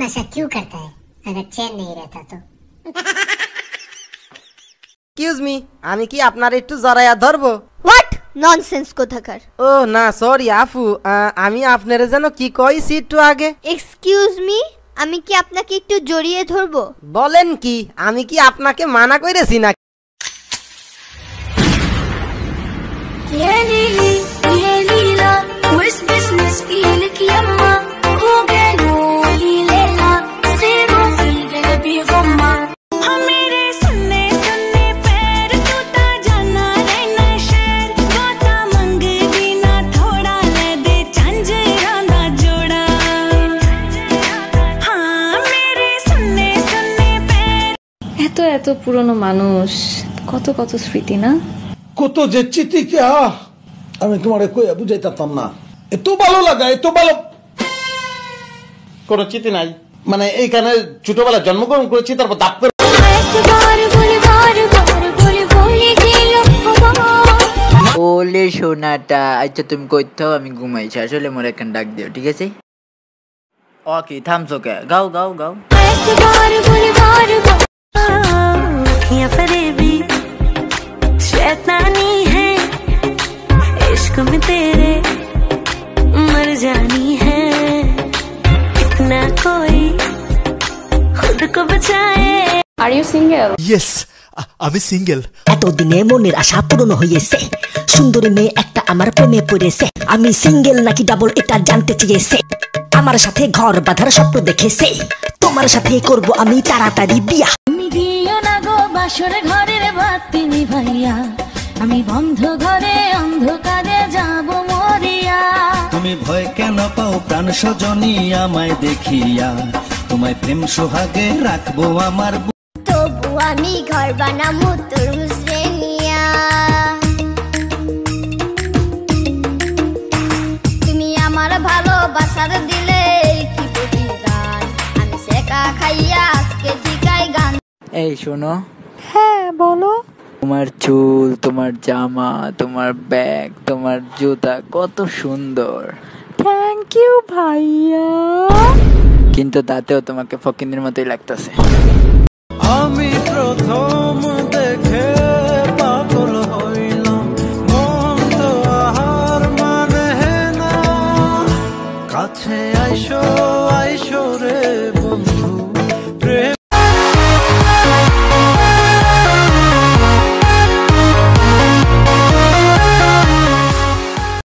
ऐसा क्यों करता है अगर चैन नहीं रहता तो? এক্সকিউজ মি, আমি কি আপনার একটু জড়াইয়া ধরবো? হোয়াট ননসেন্স কোথাকার। ও না সরি আপু, আমি আপনারে যেন কি কইছি একটু আগে। এক্সকিউজ মি, আমি কি আপনাকে একটু জড়িয়ে ধরবো? বলেন কি, আমি কি আপনাকে মানা কইরেছি না? এত এত পুরনো মানুষ, কত কত স্মৃতি না, কত যে চিঠি কি আমি তোমারে কইয়া বুঝাইতাম না। এত ভালো লাগা, এত ভালো কোন চিঠি নাই, মানে এইখানে ছোটবেলায় জন্মগ্রহণ করেছি, তারপর দাপ করে ওলে সোনাটা। আচ্ছা তুমি কইতো আমি ঘুমাইছি, আসলে মোর এখন ডাক দিও, ঠিক আছে? ওকে থামছো কে, গাও গাও গাও। शैतानी है इश्क में तेरे मर जानी है इतना कोई खुद को बचाए। Are you single? ইয়েস, আমি সিঙ্গেল। এতদিনে মনের আশা পূরণ হয়েছে, সুন্দরী মেয়ে একটা আমার প্রেমে পড়েছে। আমি সিঙ্গেল নাকি ডাবল এটা জানতে চেয়েছে, আমার সাথে ঘর বাঁধার স্বপ্ন দেখেছে, তোমার সাথে করব আমি তাড়াতাড়ি বিয়া। তুমি দিও না গো বাসর ঘরের বাতি নিভাইয়া, আমি বন্ধ ঘরে অন্ধকারে যাব মরিয়া। তুমি ভয় কেন পাও প্রাণ সজনী আমায় দেখিয়া, তোমায় প্রেম সোহাগে রাখবো আমার। তবু আমি ঘর বানাবো তোর হুসরে নিয়া, তুমি আমার ভালোবাসার দিলে কি প্রতিদান, আমি সেকা খাইয়া আজকে জিগাই গান। এই শোনো। হ্যাঁ বলো। তোমার চুল, তোমার জামা, তোমার ব্যাগ, তোমার জুতা কত সুন্দর। থ্যাংক ইউ ভাইয়া। কিন্তু তাতেও তোমাকে ফকিনের মতোই লাগতেছে। আমি প্রথম